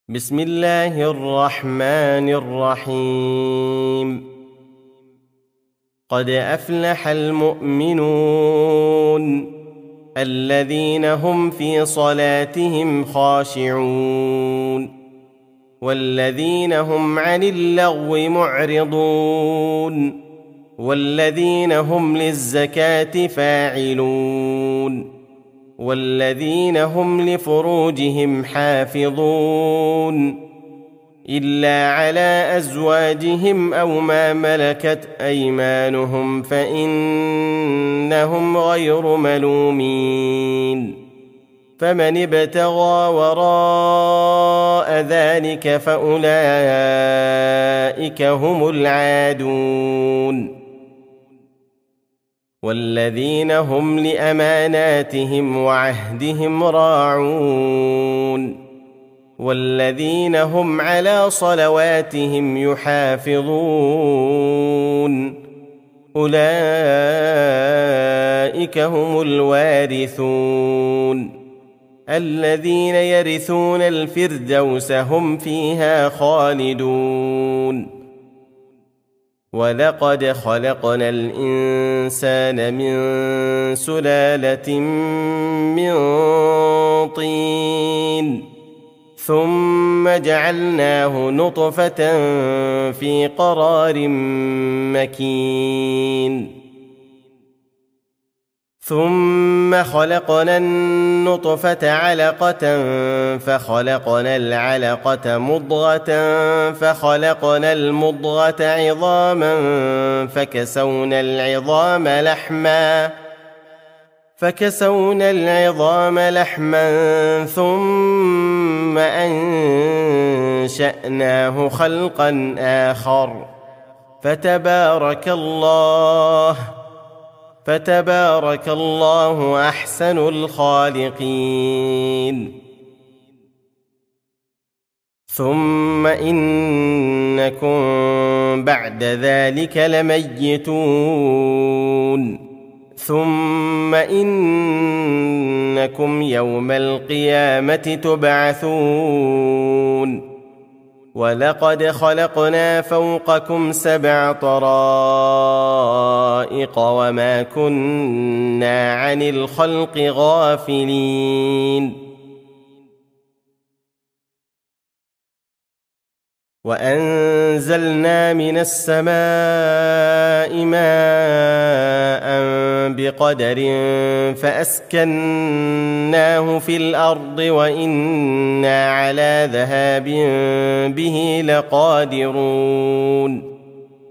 بسم الله الرحمن الرحيم. قد أفلح المؤمنون الذين هم في صلاتهم خاشعون والذين هم عن اللغو معرضون والذين هم للزكاة فاعلون والذين هم لفروجهم حافظون إلا على أزواجهم أو ما ملكت أيمانهم فإنهم غير ملومين. فمن ابتغى وراء ذلك فأولئك هم العادون. والذين هم لأماناتهم وعهدهم راعون والذين هم على صلواتهم يحافظون أولئك هم الوارثون الذين يرثون الفردوس هم فيها خالدون. ولقد خلقنا الإنسان من سلالة من طين ثم جعلناه نطفة في قرار مكين ثم خلقنا النطفة علقة فخلقنا العلقة مضغة فخلقنا المضغة عظاما فكسونا العظام لحما ثم أنشأناه خلقا آخر فتبارك الله أحسن الخالقين. ثم إنكم بعد ذلك لميتون ثم إنكم يوم القيامة تبعثون. ولقد خلقنا فوقكم 7 طرائق وما كنا عن الخلق غافلين. وأنزلنا من السماء ماء بقدر فأسكناه في الأرض وإنا على ذهاب به لقادرون.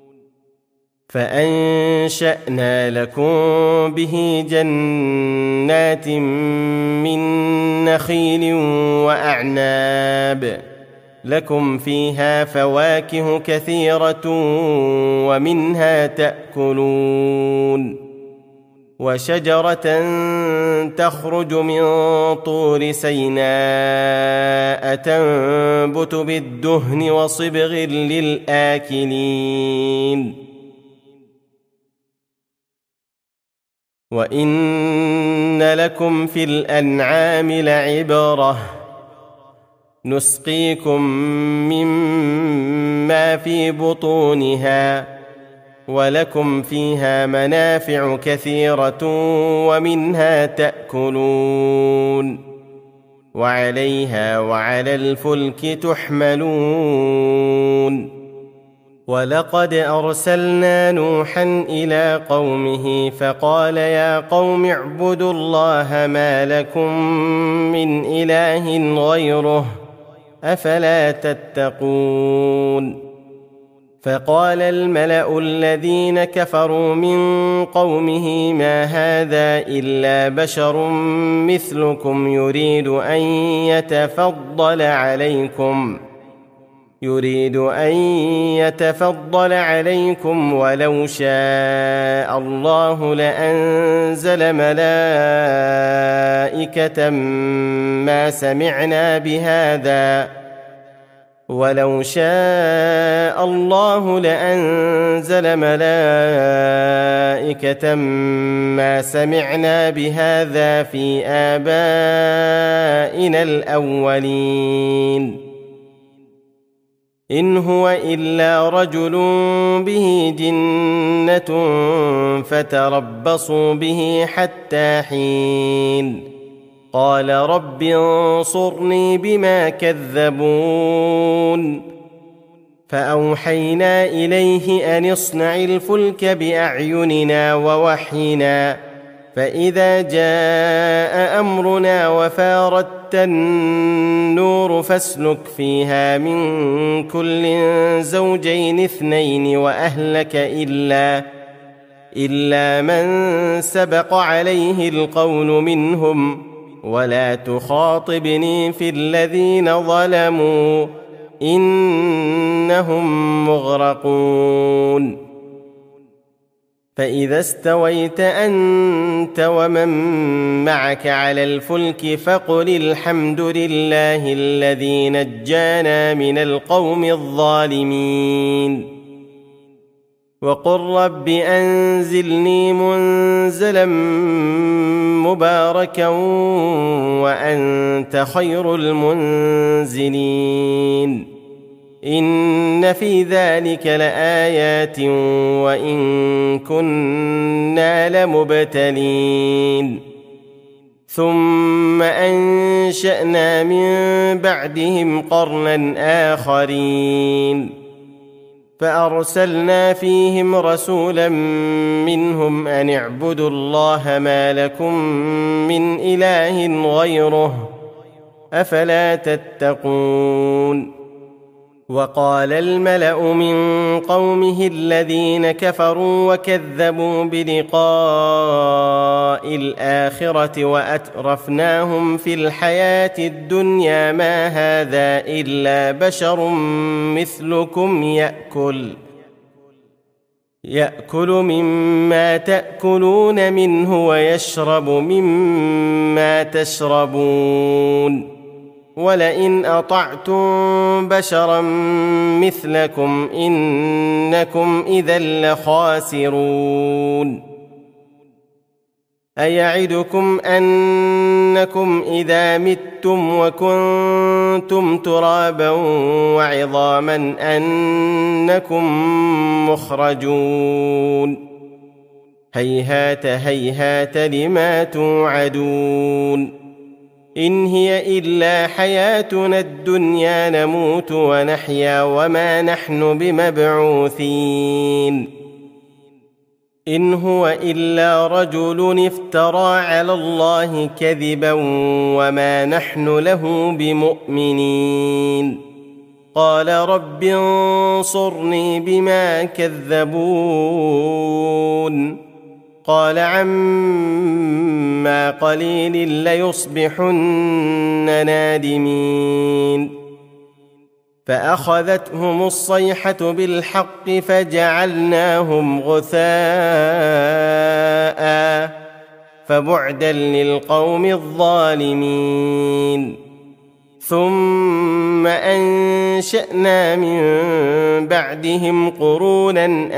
فأنشأنا لكم به جنات من نخيل وأعناب لكم فيها فواكه كثيرة ومنها تأكلون. وشجرة تخرج من طور سيناء تنبت بالدهن وصبغ للآكلين. وإن لكم في الأنعام لعبرة نسقيكم مما في بطونها ولكم فيها منافع كثيرة ومنها تأكلون وعليها وعلى الفلك تحملون. ولقد أرسلنا نوحا إلى قومه فقال يا قوم اعبدوا الله ما لكم من إله غيره أفلا تتقون. فقال الملأ الذين كفروا من قومه ما هذا إلا بشر مثلكم يريد أن يتفضل عليكم ولو شاء الله لأنزل ملائكة ما سمعنا بهذا في آبائنا الأولين إن هو إلا رجل به جنة فتربصوا به حتى حين قال رب انصرني بما كذبون فأوحينا إليه أن اصنع الفلك بأعيننا ووحينا فإذا جاء أمرنا وفاردت النور فاسلك فيها من كل زوجين اثنين وأهلك إلا من سبق عليه القول منهم ولا تخاطبني في الذين ظلموا إنهم مغرقون فإذا استويت أنت ومن معك على الفلك فقل الحمد لله الذي نجانا من القوم الظالمين وقل رب أنزلني منزلا مباركا وأنت خير المنزلين إن في ذلك لآيات وإن كنا لمبتلين ثم أنشأنا من بعدهم قرنا آخرين فأرسلنا فيهم رسولا منهم أن اعبدوا الله ما لكم من إله غيره أفلا تتقون وقال الملأ من قومه الذين كفروا وكذبوا بلقاء الآخرة وأترفناهم في الحياة الدنيا ما هذا إلا بشر مثلكم يأكل مما تأكلون منه ويشرب مما تشربون ولئن أطعتم بشرا مثلكم إنكم إذا لخاسرون أيعدكم أنكم إذا متم وكنتم ترابا وعظاما أنكم مخرجون هيهات هيهات لما توعدون إن هي إلا حياتنا الدنيا نموت ونحيا وما نحن بمبعوثين إن هو إلا رجل افترى على الله كذبا وما نحن له بمؤمنين قال رب انصرني بما كذبون قال عما قليل ليصبحن نادمين فأخذتهم الصيحة بالحق فجعلناهم غثاء فبعدا للقوم الظالمين ثم أنشأنا من بعدهم قرونا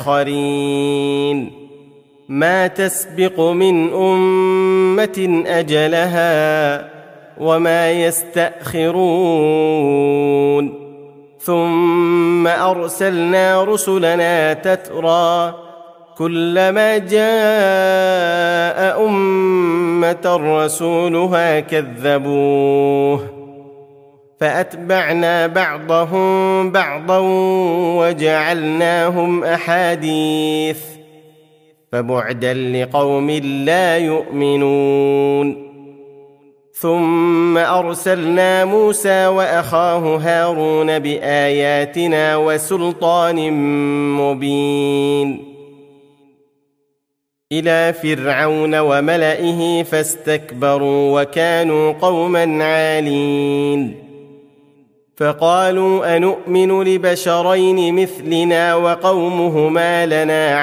آخرين ما تسبق من أمة أجلها وما يستأخرون ثم أرسلنا رسلنا تترى كلما جاء أمة رسولها كذبوه فأتبعنا بعضهم بعضا وجعلناهم أحاديث فبعدا لقوم لا يؤمنون ثم أرسلنا موسى وأخاه هارون بآياتنا وسلطان مبين إلى فرعون وملئه فاستكبروا وكانوا قوما عالين فقالوا أنؤمن لبشرين مثلنا وقومهما لنا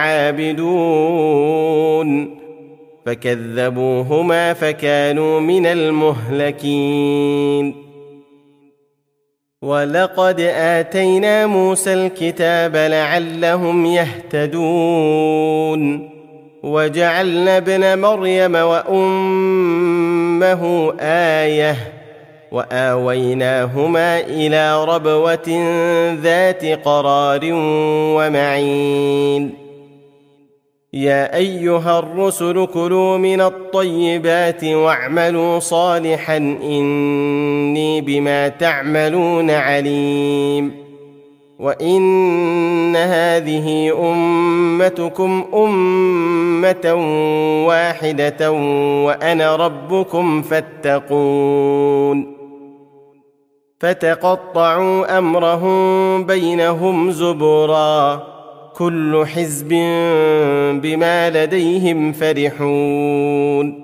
عابدون فكذبوهما فكانوا من المهلكين ولقد آتينا موسى الكتاب لعلهم يهتدون وجعلنا ابن مريم وأمه آية وآويناهما إلى ربوة ذات قرار ومعين يا أيها الرسل كلوا من الطيبات واعملوا صالحا إني بما تعملون عليم وإن هذه أمتكم أمة واحدة وأنا ربكم فاتقون فتقطعوا أمرهم بينهم زبرا كل حزب بما لديهم فرحون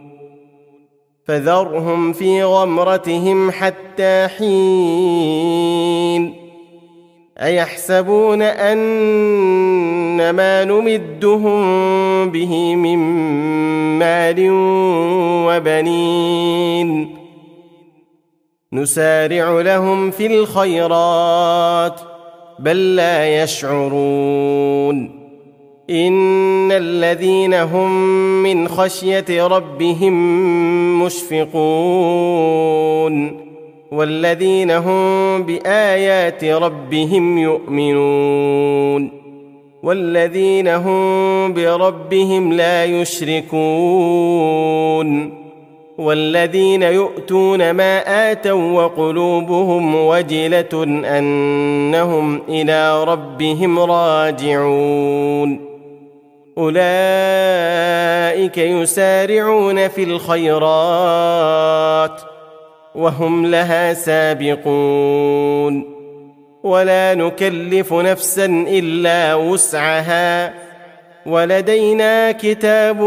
فذرهم في غمرتهم حتى حين أيحسبون أن ما نمدهم به من مال وبنين نسارع لهم في الخيرات بل لا يشعرون إن الذين هم من خشية ربهم مشفقون والذين هم بآيات ربهم يؤمنون والذين هم بربهم لا يشركون والذين يؤتون ما آتوا وقلوبهم وجلة أنهم إلى ربهم راجعون أولئك يسارعون في الخيرات وهم لها سابقون ولا نكلف نفسا إلا وسعها ولدينا كتاب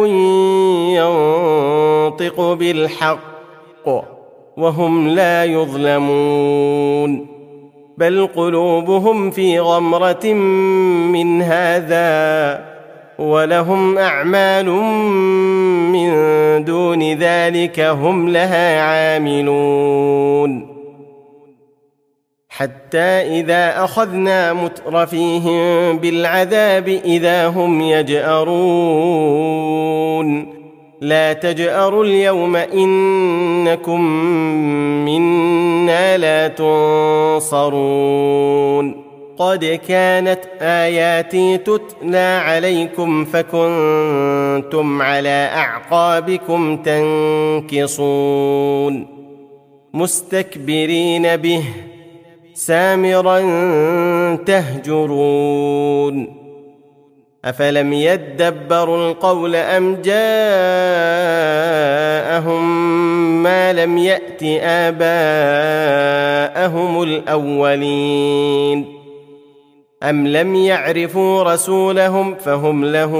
ينطق بالحق وهم لا يظلمون بل قلوبهم في غمرة من هذا ولهم أعمال من دون ذلك هم لها عاملون حتى إذا أخذنا مترفيهم بالعذاب إذا هم يجأرون لا تجأروا اليوم إنكم منا لا تنصرون قد كانت آياتي تتلى عليكم فكنتم على أعقابكم تنكصون مستكبرين به سامرا تهجرون أفلم يدبروا القول أم جاءهم ما لم يأت آباءهم الأولين أم لم يعرفوا رسولهم فهم له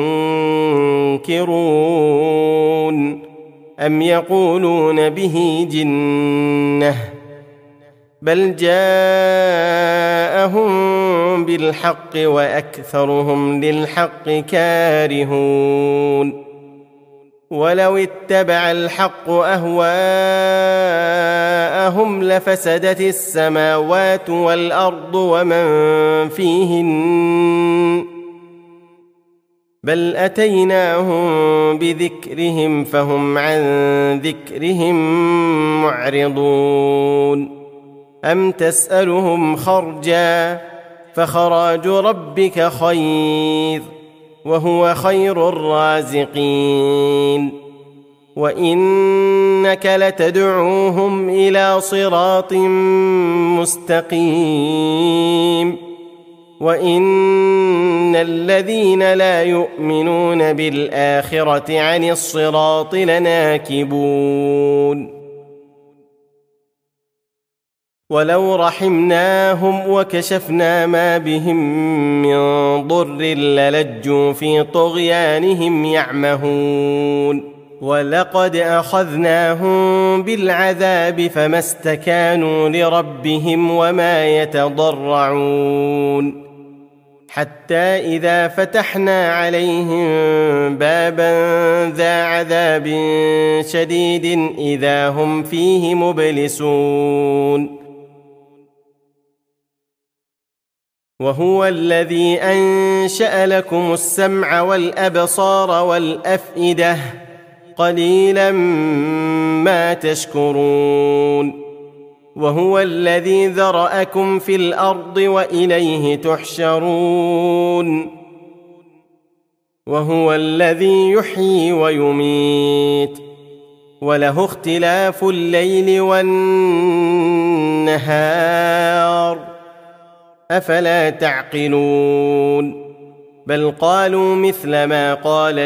منكرون أم يقولون به جنة بل جاءهم بالحق وأكثرهم للحق كارهون ولو اتبع الحق أهواءهم لفسدت السماوات والأرض ومن فيهن بل أتيناهم بذكرهم فهم عن ذكرهم معرضون أم تسألهم خرجا فخراج ربك خير وهو خير الرازقين وإنك لتدعوهم إلى صراط مستقيم وإن الذين لا يؤمنون بالآخرة عن الصراط لناكبون ولو رحمناهم وكشفنا ما بهم من ضر للجوا في طغيانهم يعمهون ولقد أخذناهم بالعذاب فما استكانوا لربهم وما يتضرعون حتى إذا فتحنا عليهم بابا ذا عذاب شديد إذا هم فيه مبلسون وهو الذي أنشأ لكم السمع والأبصار والأفئدة قليلا ما تشكرون وهو الذي ذرأكم في الأرض وإليه تحشرون وهو الذي يحيي ويميت وله اختلاف الليل والنهار أفلا تعقلون بل قالوا مثل ما قال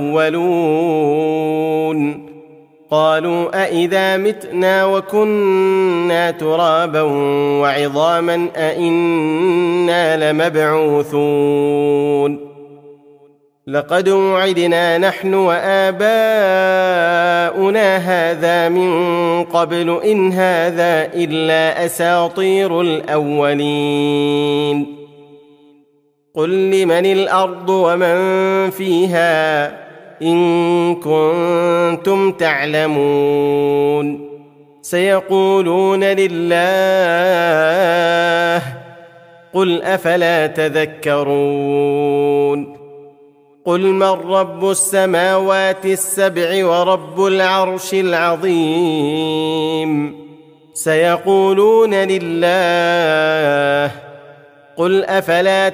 الأولون قالوا أإذا متنا وكنا ترابا وعظاما أإنا لمبعوثون لقد وعدنا نحن وآباؤنا هذا من قبل إن هذا إلا أساطير الأولين قل لمن الأرض ومن فيها إن كنتم تعلمون سيقولون لله قل أفلا تذكرون قل من رب السماوات السبع ورب العرش العظيم سيقولون لله قل أفلا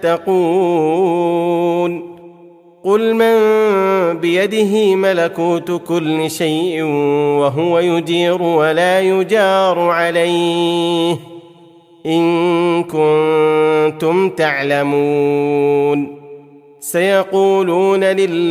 تتقون قل من بيده ملكوت كل شيء وهو يجير ولا يجار عليه إن كنتم تعلمون سيقولون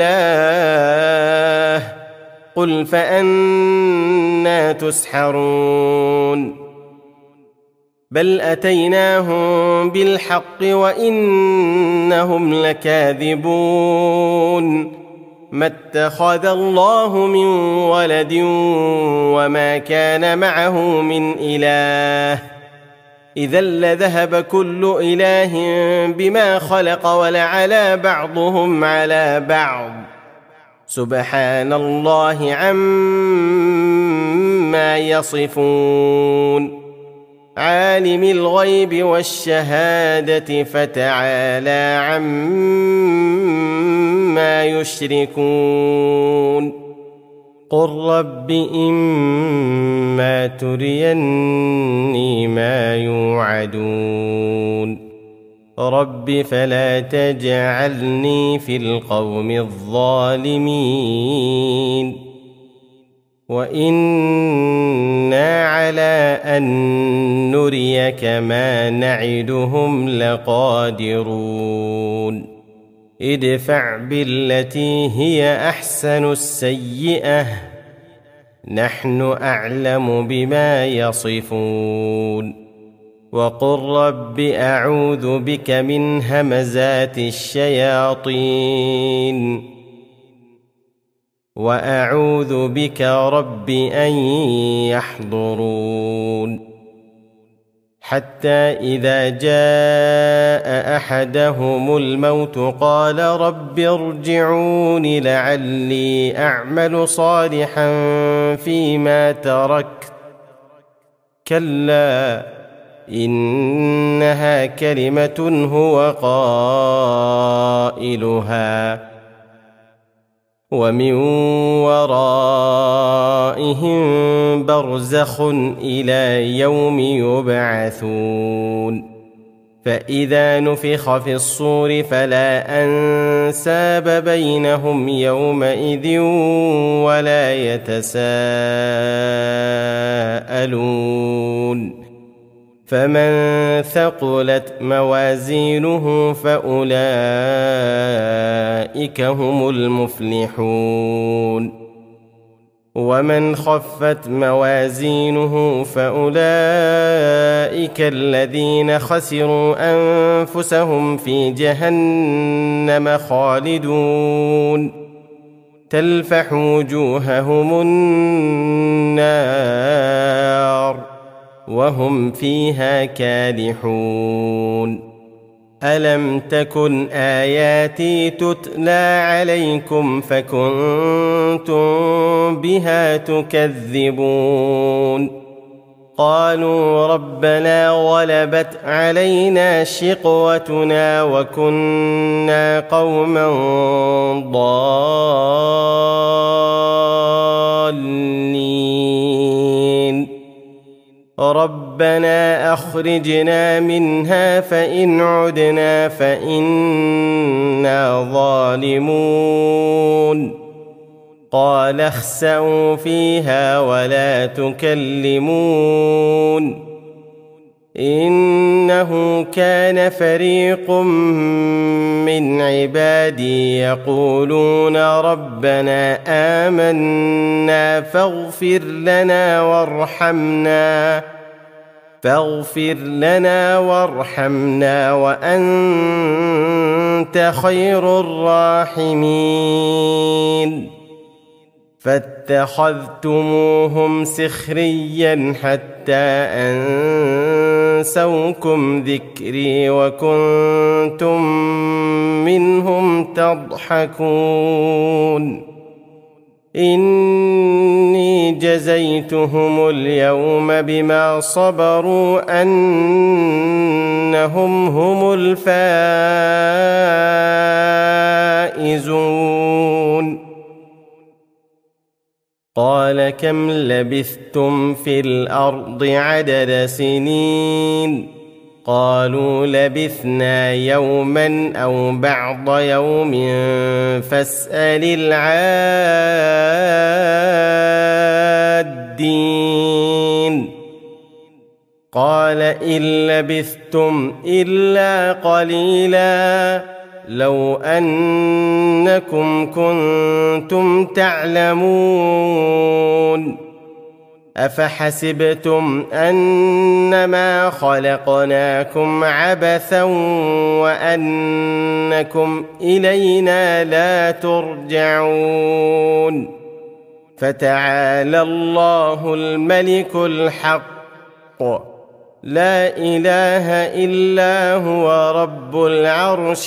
لله قل فأنا تسحرون بل أتيناهم بالحق وإنهم لكاذبون ما اتخذ الله من ولد وما كان معه من إله إذا لذهب كل إله بما خلق ولعلى بعضهم على بعض سبحان الله عما يصفون عالم الغيب والشهادة فتعالى عما يشركون قل رب إما تريني ما يوعدون رب فلا تجعلني في القوم الظالمين وإنا على أن نريك ما نعدهم لقادرون ادفع بالتي هي أحسن السيئة نحن أعلم بما يصفون وقل رب أعوذ بك من همزات الشياطين وأعوذ بك رب أن يحضرون حتى إذا جاء أحدهم الموت قال رب ارجعون لعلي أعمل صالحا فيما تركت كلا إنها كلمة هو قائلها ومن ورائهم برزخ إلى يوم يبعثون فإذا نفخ في الصور فلا أنساب بينهم يومئذ ولا يتساءلون فمن ثقلت موازينه فأولئك هم المفلحون ومن خفت موازينه فأولئك الذين خسروا أنفسهم في جهنم خالدون تلفح وجوههم النار وهم فيها كالحون ألم تكن آياتي تتلى عليكم فكنتم بها تكذبون قالوا ربنا غلبت علينا شقوتنا وكنا قوما ضالين ربنا أخرجنا منها فإن عدنا فإنا ظالمون قال اخسئوا فيها ولا تكلمون إنه كان فريق من عبادي يقولون ربنا آمنا فاغفر لنا وارحمنا وأنت خير الراحمين فاتخذتموهم سخريا حتى أنسوكم ذكري وكنتم منهم تضحكون إني جزيتهم اليوم بما صبروا أنهم هم الفائزون قال كم لبثتم في الأرض عدد سنين قالوا لبثنا يوما أو بعض يوم فاسأل العادين قال إن لبثتم إلا قليلا لو أنكم كنتم تعلمون أفحسبتم أنما خلقناكم عبثا وأنكم إلينا لا ترجعون فتعالى الله الملك الحق لا إله إلا هو رب العرش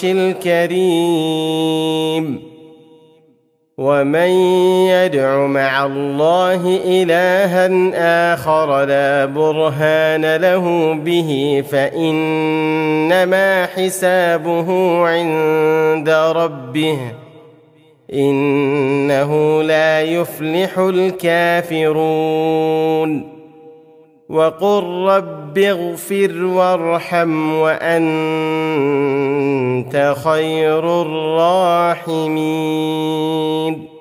الكريم ومن يدع مع الله إلها آخر لا برهان له به فإنما حسابه عند ربه إنه لا يفلح الكافرون وقل رب اغفر وارحم وأنت خير الراحمين